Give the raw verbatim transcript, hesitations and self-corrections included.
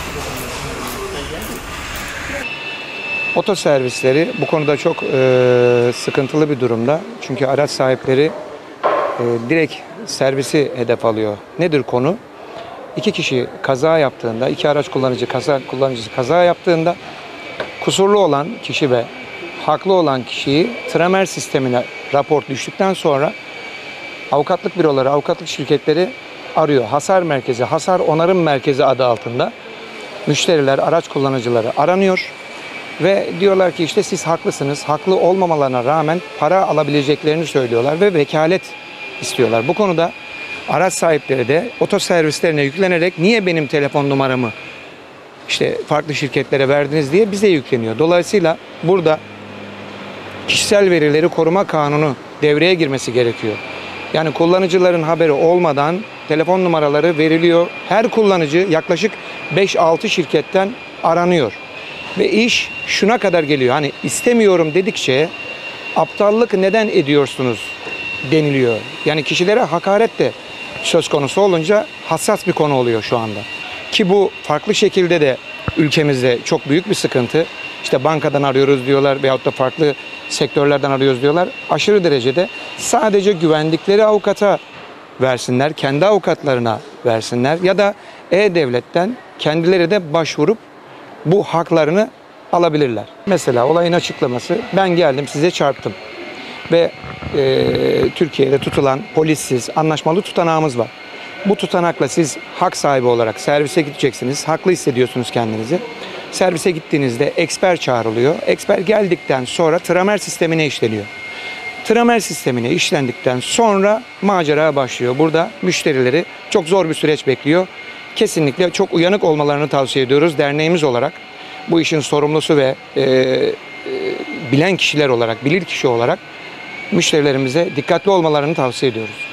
Otoservisleri bu konuda çok e, sıkıntılı bir durumda. Çünkü araç sahipleri e, direkt servisi hedef alıyor. Nedir konu? İki kişi kaza yaptığında, iki araç kullanıcı kaza, kullanıcısı kaza yaptığında kusurlu olan kişi ve haklı olan kişiyi tramer sistemine rapor düştükten sonra avukatlık büroları, avukatlık şirketleri arıyor. Hasar merkezi, hasar onarım merkezi adı altında müşteriler, araç kullanıcıları aranıyor. Ve diyorlar ki işte siz haklısınız. Haklı olmamalarına rağmen para alabileceklerini söylüyorlar ve vekalet istiyorlar. Bu konuda araç sahipleri de otoservislerine yüklenerek niye benim telefon numaramı işte farklı şirketlere verdiniz diye bize yükleniyor. Dolayısıyla burada kişisel verileri koruma kanunu devreye girmesi gerekiyor. Yani kullanıcıların haberi olmadan telefon numaraları veriliyor. Her kullanıcı yaklaşık beş altı şirketten aranıyor. Ve iş şuna kadar geliyor. Hani istemiyorum dedikçe aptallık neden ediyorsunuz deniliyor. Yani kişilere hakaret de söz konusu olunca hassas bir konu oluyor şu anda. Ki bu farklı şekilde de ülkemizde çok büyük bir sıkıntı. İşte bankadan arıyoruz diyorlar veyahut da farklı sektörlerden arıyoruz diyorlar. Aşırı derecede sadece güvendikleri avukata versinler, kendi avukatlarına versinler ya da E-Devlet'ten kendileri de başvurup bu haklarını alabilirler. Mesela olayın açıklaması, ben geldim size çarptım ve e, Türkiye'de tutulan polissiz anlaşmalı tutanağımız var. Bu tutanakla siz hak sahibi olarak servise gideceksiniz, haklı hissediyorsunuz kendinizi. Servise gittiğinizde eksper çağrılıyor. Eksper geldikten sonra tramer sistemine işleniyor. Tramer sistemine işlendikten sonra macera başlıyor. Burada müşterileri çok zor bir süreç bekliyor. Kesinlikle çok uyanık olmalarını tavsiye ediyoruz derneğimiz olarak. Bu işin sorumlusu ve e, e, bilen kişiler olarak, bilir kişi olarak müşterilerimize dikkatli olmalarını tavsiye ediyoruz.